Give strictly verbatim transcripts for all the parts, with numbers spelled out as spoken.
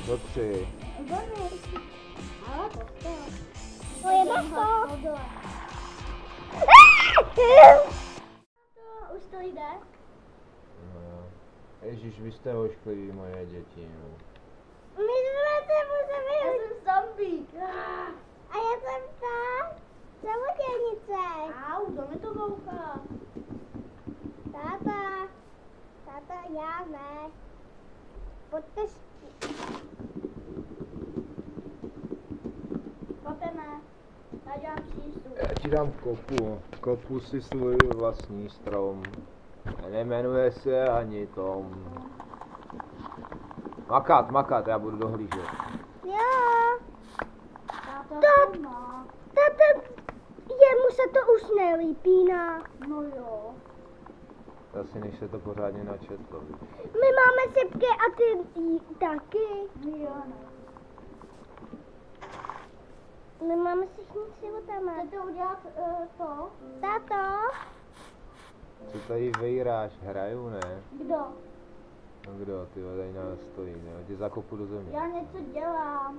Do tři. Ale to to. To je to. Už to jde? No. Ježíš, vy jste oškliví, moje děti. No. My jsme se museli... Já jsem zombík. A já jsem ta samodělnice. Au, kdo mi to bouchá? Táta. Táta, já ne. Pojďte spít. Pojďme. Já dělám přístup. Já ti dám kopu. Kopu si svůj vlastní strom. Nejmenuje se ani Tom. Makat, makat, já budu dohlížet. Jo. Táta to má. Táta, jemu se to už nelípí, na. No jo. Asi než se to pořádně načetlo. My máme sypky a ty jí taky. Jo, ne. My máme všichni životama. Chcete udělat uh, to? Táto? Co tady vejráš? Hraju, ne? Kdo? No kdo? Ty tady nás stojí, ne? Tě zakopu do země. Já něco dělám.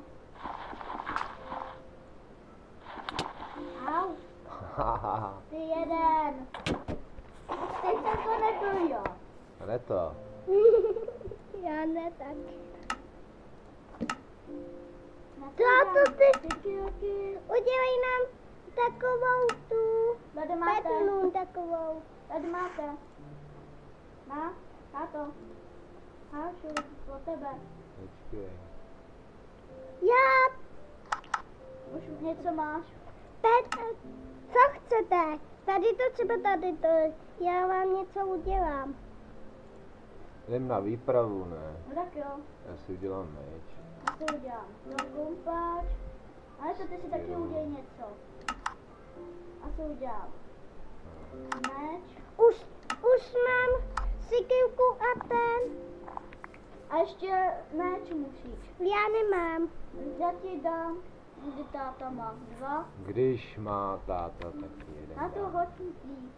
Au. Ty jeden. Teď jsem to nedojo. A ne to. Já ne taky. Táto, ty udělej nám takovou tu petnu takovou. Tady máte. Na, táto. Hášu, pro tebe. Počkej. Já. Už něco máš? Pet, co chcete? Tady to třeba, tady to. Já vám něco udělám. Jdem na výpravu, ne? No tak jo. Já si udělám meč. Já to udělám. No, gumpač. Ale to ty si taky Jo. udělej něco. A co udělám? Meč. Už, už mám sikivku a ten. A ještě meč musíš. Já nemám. Já ti dám, kdy táta má dva. Když má táta, tak jeden. Na to dá. hodí.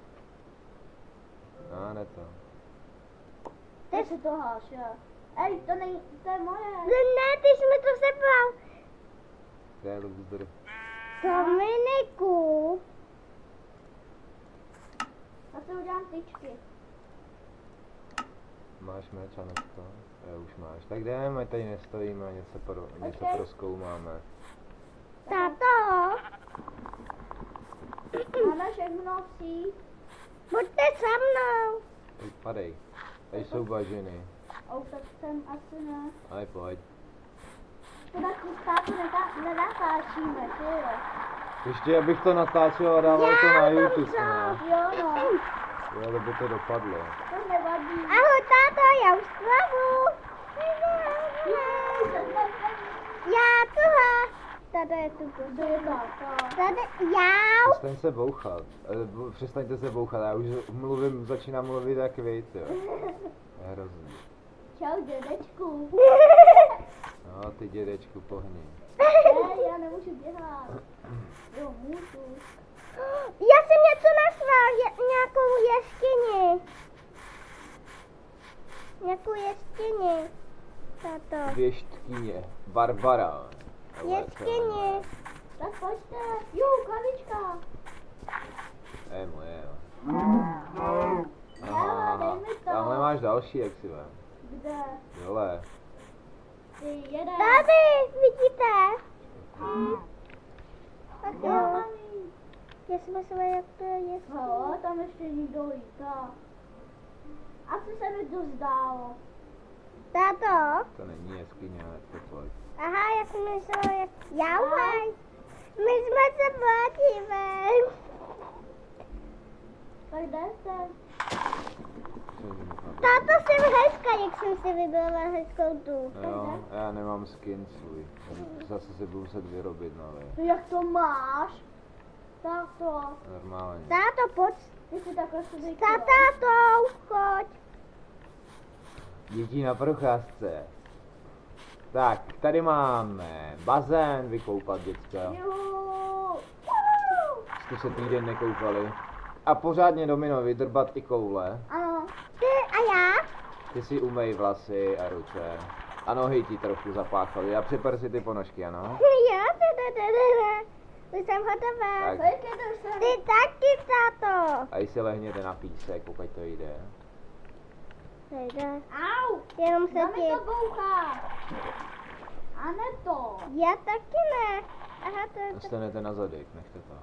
A ne to. Ty si to háš, jo. Ej, to nej, to je moje. Ne, ty jsi mi to sebral. To je loser. Dominiku. Já si udělám tyčky. Máš meč a ne to? Jo, už máš. Tak jdeme, tady nestojíme, něco, pro, něco Ok. prozkoumáme. Táto. Máme všechno vší. Buďte se mnou. Teď padej. Tady jsou bažiny. Oh, tak jsem asi ne. Ale pojď. To taky státu nenatáčíme, že jo? Ještě abych to natáčel a dával to na YouTube, ne? Jo, no. Jo, to by to dopadlo. To nevadí. Ahoj, táto, já už slavu. Já tohle. Tady je tu. Tady, já. Přestaň se bouchat. Eh, Přestaňte se bouchat, já už mluvím, začínám mluvit jak vy, jo. Je hrozný. Čau, dědečku. No, ty dědečku, pohni. Ne, já nemůžu běhat. Jo, můžu. Já jsem něco našla, je, nějakou jeskyni. Nějakou jeskyni. Tato. Věštkyně, Barbara. Jeskyni. Tak pojďte. Jo, kavička. To je moje, jo. Hele, Aha, dej mi to. tamhle máš další, jak si vem. Kde? Dole. Ty jeden. Tady, vidíte? Hm. Tak jo. Já si myslím, jak to je. No, tam ještě někdo lítá. Asi se mi to zdálo. Táto? To není jeskyně, ale to pojď. Aha, já jsem myslela, jak... Já už. My jsme se vrátíme. Tak kde jste? Táto jsem hezká, jak jsem si vybrala hezkou tu. Jo, já nemám skin svůj. Zase se budu muset vyrobit nový. Jak to máš? Táto. Normálně. Táto, pojď. Ty si takhle si Za tátou, choď. Děti na procházce. Tak, tady máme bazén, vykoupat děcka. Jo. Jste se týden nekoupali. A pořádně domino vydrbat i koule. Ano. Ty a já? Ty si umej vlasy a ruce. A nohy ti trochu zapáchaly. A připr si ty ponožky, ano? Jo, ne, ne, ne, ne, ne. Už jsem hotová. Tak. Ty taky, táto. A si lehněte na písek, pokud to jde. Nejde. Au! Jenom se Tam ti... mi to bouchá. A ne to. Já taky ne. Aha, to je to. Dostanete na zadek, nechte toho.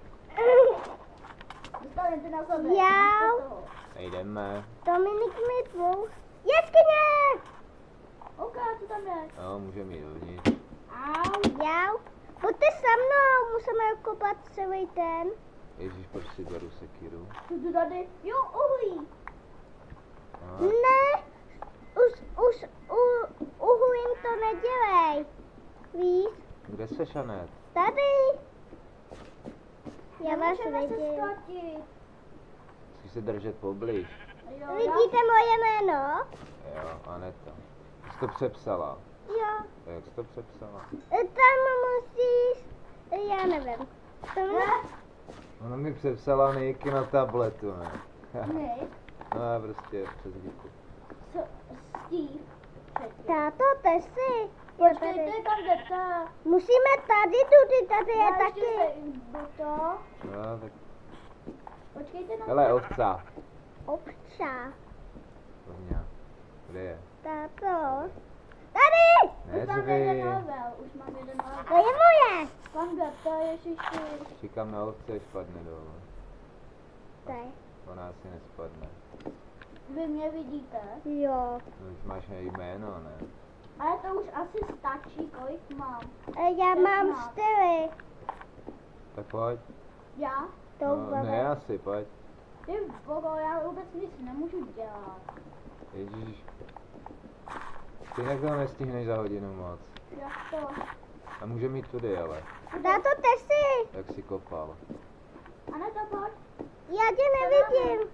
Dostanete na sebe. Jau. Nejdeme. Dominik mi dvou. Jeskyně! OK, co tam je? No, můžeme jít dovnitř. Au. Jau. Pojďte se mnou, musíme kopat celý ten. Ježíš, proč si beru sekiru? Co tu tady? Jo, uhlí. No, Ne, už, už, u, uhlím to nedělej. Víš? kde se Šanet? Tady. Já vás Nemůžeme se vidím. ztratit. Musíš se držet poblíž. Jo, Vidíte moje jméno? Jo, Aneta. Jsi to přepsala. Jo. Jak jsi to přepsala? Tam musíš, já nevím. To mi... Ona mi přepsala Niky na tabletu, ne? Ne. No, prostě přes díku. S- Steve. Táto, to jsi. Počkejte, kam jdete? Musíme tady, tudy, tady je Já ještě taky. se do to. No, tak... Počkejte na Hele, ovca. Obča. Ovňa. Kde je? Táto. Tady! Už mám jeden Neřvi. level, už mám jeden To level. je moje. Kam jdete, ježiši? Čekám na ovce, až spadne dolů. Tady. Ona asi nespadne. Vy mě vidíte? Jo. No, už máš jméno, ne? Ale to už asi stačí, kolik mám. E, Já mám Patnáct. čtyři. Tak pojď. Já? To No, bude. ne asi, pojď. Ty bogo, já vůbec nic nemůžu dělat. Ježíš. Ty jak to nestihneš za hodinu moc. Jak to? A může mít tudy, ale. Táto, ty jsi. Jak si kopal. A ne to pojď. Já tě nevidím.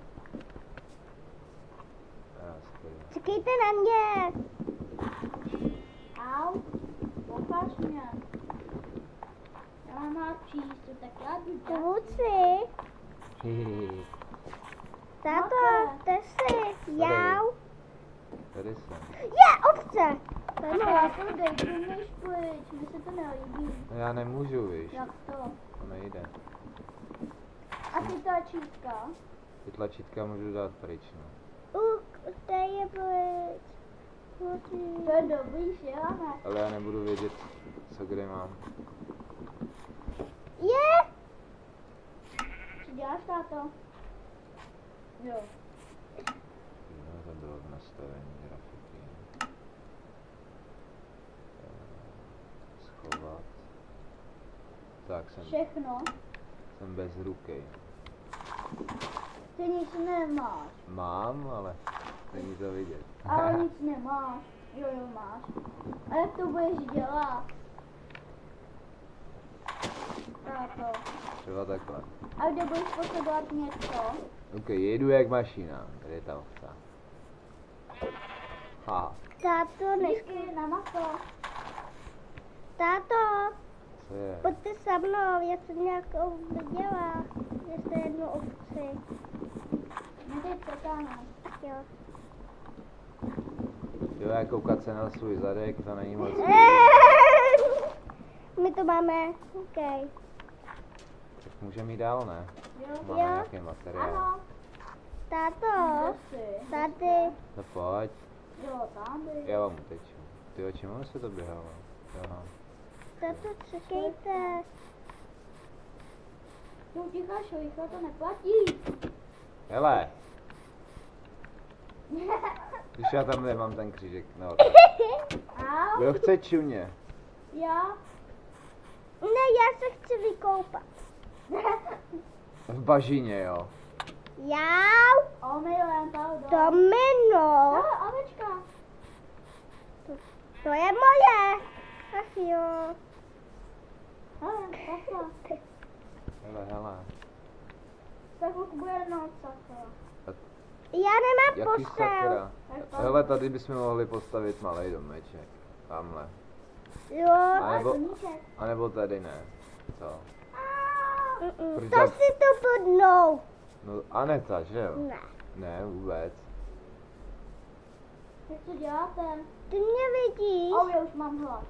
Já skvělý. Čekejte na mě. Au. Pokaž mě. Já mám rád číst, tak já jdu dát. Kluci. Hihihi. Táto, ty jsi. Jau. Tady jsem. Je, ovce. To je No, moje. já to dej, než pryč, mi se to nelíbí. No já nemůžu, víš. Jak to? To nejde. A ty tlačítka? Ty tlačítka můžu dát pryč, no. Uh, to je pryč. Kluci. To je dobrý, že já ne? Ale já nebudu vědět, co kde mám. Je. Co děláš, táto? Jo. No, to bylo v nastavení grafiky. Eh, Schovat. Tak jsem, Všechno. jsem bez ruky. Ty nic nemáš. Mám, ale není to vidět. Ale nic nemáš. Jo, jo, máš. A jak to budeš dělat? Táto. Třeba takhle. A kde budeš potřebovat něco? Ok, jedu jak mašina. Tady je ta ovca. Ha, Táto, než... Díky, na maso. Táto, co je? pojďte se mnou, já jsem nějakou viděla. Ještě jednu ovci. My teď čekáme. Jo. Jo, já koukat se na svůj zadek, to není moc. My to máme, OK. Tak můžeme jít dál, ne? Jo. Máme Jo. nějaký materiál. Ano. Táto, Kde jsi? tady. No pojď, Jo, tady. já vám uteču. Ty o čemu se to běhalo? Aha. Táto, čekejte. Jo, ticha, šojka, to neplatí. Hele, když já tam nemám ten křížek, no. Au. Kdo chce čuně? Já. Ne, já se chci vykoupat. V bažině, jo. Jau, Omylem, pardon. to mino. Hele, ovečka. To je moje. Ach jo. Hele, takhle. Hele, hele. Tak už bude noc, sakra. Já nemám Jaký postel. sakra? Tak Hele, tady bychom mohli postavit malý domeček. Tamhle. Jo. Ale nebo- koníček. A nebo tady ne. Co? Mm-mm. Proč To tak- si to podnou. No Aneta, že jo? Ne. Ne, vůbec. Tak co děláte? Ty mě vidíš? Oh, já už mám hlad.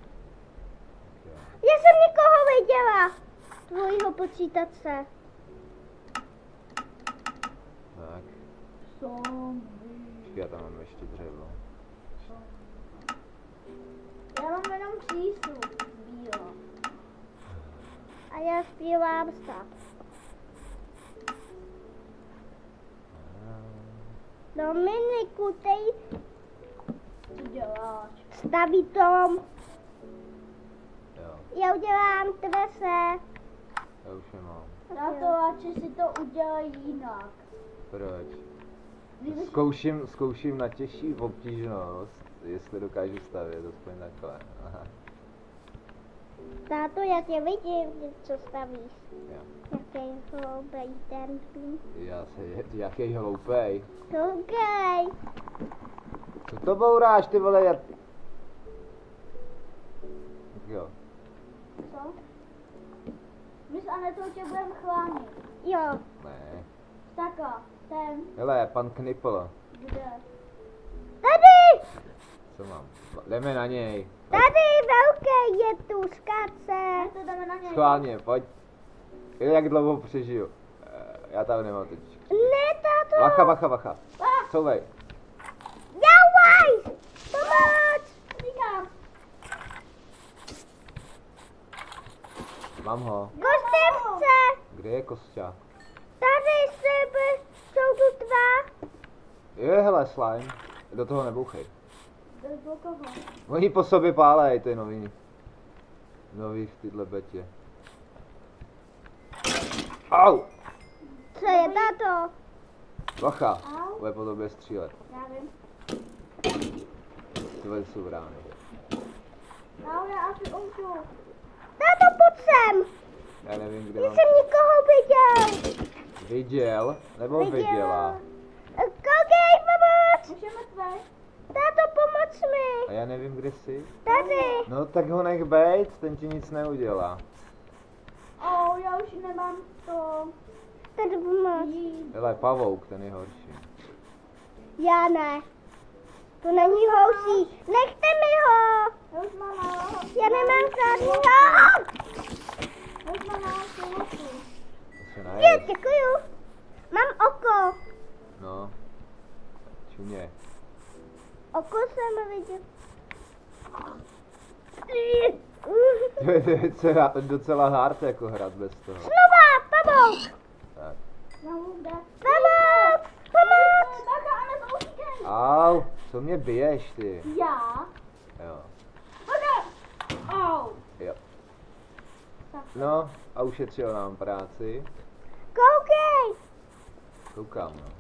Já jsem někoho viděla. Tvojho počítače. Tak, Zombie. já tam mám ještě dřevo. Já mám jenom přístup. Bílo. A já zpívám stav. Dominiku, tej Co děláš? staví tom. Jo, Já udělám dveře. já už je mám. Tatováči si to udělají jinak. Proč? Kdyby Zkouším, zkouším na těžší obtížnost, jestli dokážu stavět, aspoň takhle. Aha. Táto, já tě vidím, co stavíš. Jo. Jaký hloubej ten tým. Já se, jaký hloupej. Koukej. Co to bouráš, ty vole, já... Tak jo. Co? My s Anetou tě budeme chránit. Jo. Ne. Staka, ten, Hele, pan Knipl, kde? Tady! co mám? Jdeme na něj. Tady velký je tu skáce. My to jdeme na něj. Schválně, pojď. Jak dlouho přežiju? Eh, Já tam nemám teď. Ne, táto. Bacha, bacha, bacha. Ah, Couvej. Jauaj! Pomoc! říkám. Mám ho. Kostevce! Kde je Kosťa? Tady sebe jsou tu dva. Je, hele, slime. Do toho nebouchej. Do koho? Oni po sobě pálej, to je nový. Nový v tyhle betě. Au! Co je táto? Bacha, Au. bude po tobě střílet. Já vím. Tyhle jsou brány. Au, já asi umřu. Táto, pojď sem. Já nevím, kde Já mám. jsem někoho viděl. Viděl? Nebo viděla? Koukej, pomoc! Už je mrtvý. Táto, pomoc mi. A já nevím, kde jsi. Tady. No tak ho nech bejt, ten ti nic neudělá. Oh, já už nemám to Tady pomoc. jít. Hele, pavouk, ten je horší. Já ne. To není houší. Nechte mi ho. Já už mám málo. Já nemám žádnýho. Já už mám málo silotu. To se Je, naješ. děkuju. Mám oko. No. Čumě. Oko jsem viděl. To je docela, docela hard jako hrát bez toho. Znova, pavouk. Tak. Znovu kde? Pavouk, pomoc. Bacha, Anet, utíkej. Au, co mě biješ ty? Já? Jo. Bacha. Au. Jo. No, a ušetřil nám práci. Koukej. Koukám, no.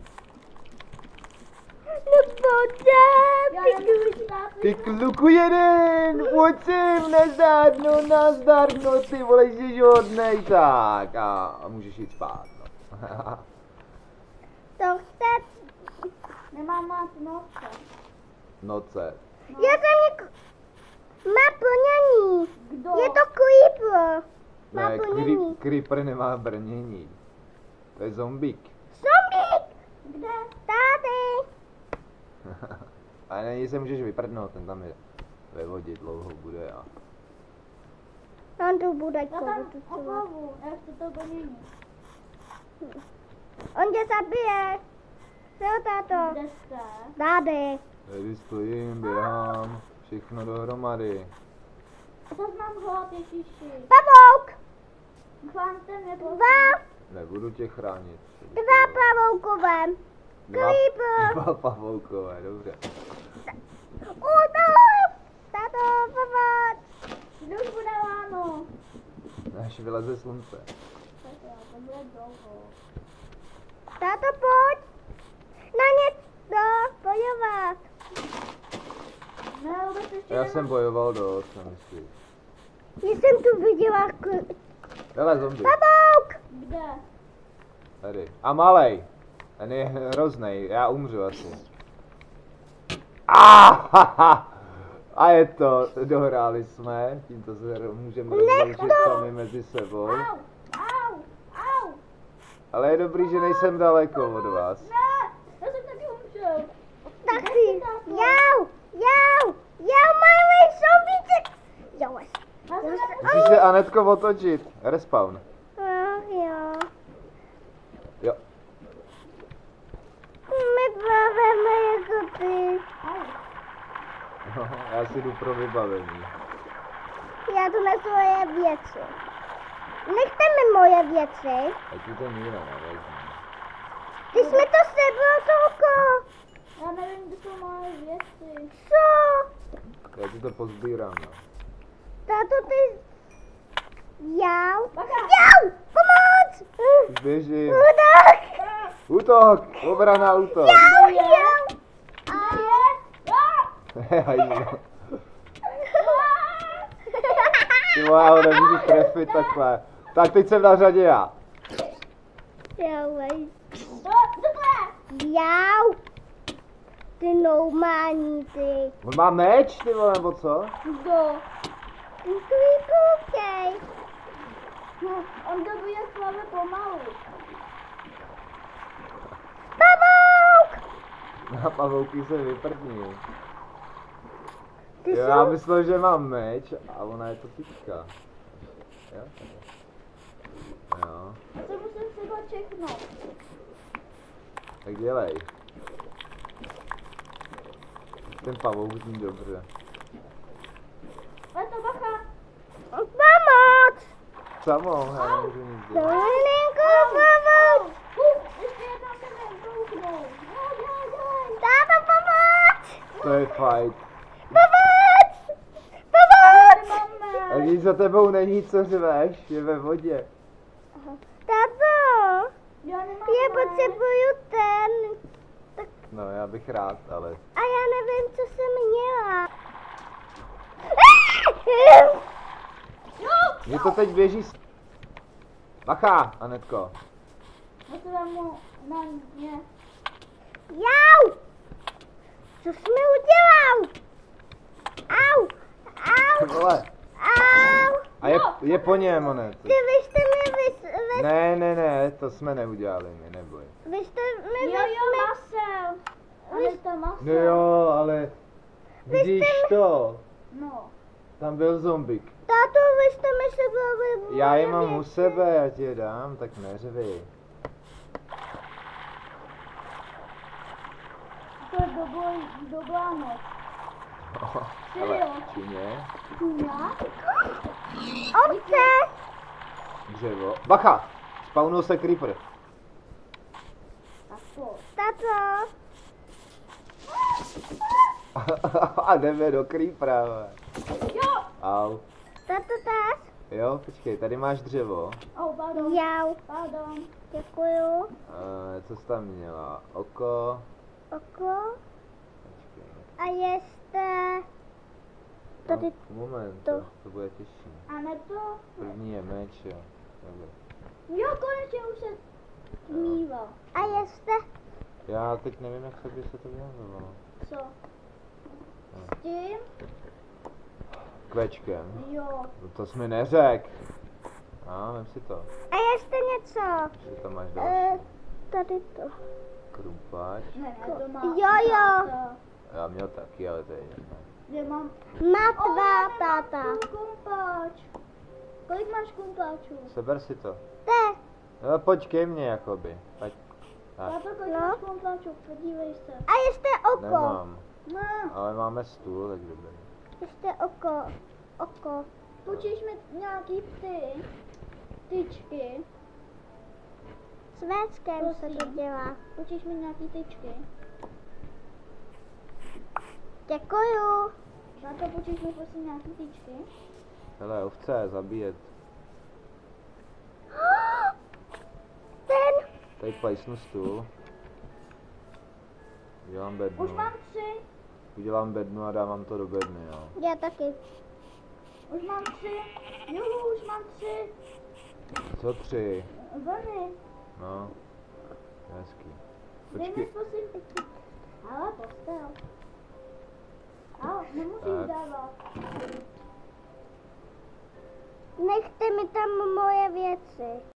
No pojďte, Já ty nemůžu dát. Ty kluku jeden, pojď sem, nazdar, no nazdar, no ty vole, jsi žodnej, tak a, a můžeš jít spát, no. To chce. Nemám moc noce. Noce. Já jsem něko... Má plnění. Kdo? Je to creeper. Má Ne, plnění. creep, creeper nemá brnění. To je zombík. Zombík. Kde? Tady. Ale na něj se můžeš vyprdnout, ten tam je ve vodě dlouho bude a... On tu bude Já tam koutovat. oplavu. Já chci to plnění. On tě zabije. Co, táto? Kde jste? Tady. Tady stojím, běhám, všechno dohromady. A to mám hlad, ježiši. Pavouk. Chvánte mě, prosím. Dva. Nebudu tě chránit. Dva pavoukové. Dva, Creeper. dva pavoukové, dobře. Útok. Táto, pomoc. Kdo už bude ráno? Až vyleze slunce. Tak jo, to bude dlouho. Táto, pojď. Na ně do bojovat. Ne, vůbec ještě Já nemám. jsem bojoval dost, nemyslíš. Já jsem tu viděla k... Hele, zombie. Pavouk. Kde? Tady. A malej. Ten je hroznej, já umřu asi. Ah, a je to, dohráli jsme, tímto se můžeme rozloučit sami mezi sebou. Au, au, au. Ale je dobrý, že nejsem daleko od vás. Ne, já jsem taky umřel. Taky. Já Já mám zombíček. Jo, Musíš se, Anetko, otočit. Respawn. Ach jo. Jo. My plaveme jako ty. No, já si jdu pro vybavení. Já tu na svoje věci. Nechte mi moje věci. Ať ti to nikdo nevezme. Ty jsme to sebral, Tolko. Já nevím, kde jsou moje věci. Co? Já ti to pozbírám, no. Tato ty... Jau. Bacha. Jau! Pomoc! Už běžím. Útok! Útok! Obrana, útok! Jau, jau! Kde je? Ah! Hajzlo. Ty vole, já ho nemůžu trefit takhle. Tak teď jsem na řadě já. Jau, vaj. Kdo, kdo to je? Jau! Ty normální, ty. On má meč, ty vole, nebo co? Kdo? Ty tu koukej. No, on dobuje slave pomalu. Pavouk! Na pavouky se vyprdní. Ty Jo, já jsou... myslel, že mám meč a ona je to tyčka. Jo? Jo. Já se musím třeba čeknout. Tak dělej. Ten pavouk zní dobře. Ale to bacha. Pomoc! Samo, já nemůžu nic dělat. Dolinko, pomoc! Uh, ještě jedna se nekouknou. No, dělej, dělej. Táto, pomoc! To je fight. Pomoc! Pomoc! Máme. A když za tebou není co řveš, je ve vodě. Táto, Já nemám já meč. potřebuju ten. Tak, No, já bych rád, ale... a já nevím, co jsem měla. Jo. Mně to teď běží s... Bacha, Anetko. Já se vemu na mě. Jau! Co jsi mi udělal? Au! Au! Vole. Au! A je, je po něm, Anet. Ty vy jste mi vys... vys... Ne, ne, ne, to jsme neudělali my, neboj. Vy jste mi Jo, jo, vysme... Marcel. Ale to Marcel. No jo, ale... Vidíš to? No. Tam byl zombik. Táto, vy jste mi sebrali... Já je moje mám u věci. sebe, já ti je dám, tak neřvi. To je do boj, do blánoc. Ale jo? čině, Já? Ovce! dřevo. Bacha! Spawnul se creeper. Tak to. Táto, A jdeme do creepera, vole. Jo. Au. táto táš? Jo, počkej, tady máš dřevo. Oh, pardon. Jau. Pardon. Děkuju. Uh, co jsi tam měla? Oko. Oko. Počkej. A jste... Tady No, moment, to. to, to bude těžší. A ne to? První je meč, jo. Dobře. Jo, konečně už se zmýval. A jste... Já teď nevím, jak se by se to vyjadřovalo. Co? S tím? Kvečkem. Jo. No to jsi mi neřek. A, vem si to. A jste něco? Ještě tam máš Eh, další. tady to. Krumpáč. Ne, ne, to má. Jo, jo. táta. Já měl taky, ale to je jedno. Kde mám? Má O, tvá já nemám táta. tu kumpáč. Kolik máš kumpáčů? Seber si to. Te. No, pojď ke mně, jakoby. Pojď. Tak, Táto, kolik No. máš kumpáčů? Podívej se. A jste oko. nemám. No, Ale máme stůl, tak dobrý. Jste oko. Oko. půjčíš mi nějaký ty tyčky. S véckem se to Prosím. dělá. Půjčíš mi nějaký tyčky. Děkuju. Na to půjčíš mi prosím nějaký tyčky. Hele, ovce, zabíjet. Ten. Tady plejsnu stůl. Udělám bednu. Už mám tři. Udělám bednu a dávám to do bedny, jo. Já taky. Už mám tři. Jo, už mám tři. Co tři? Vlny. No. Hezký. Dej mi Počkej. prosím. Ale postel. Ale nemusíš Tak. dávat. Nechte mi tam moje věci.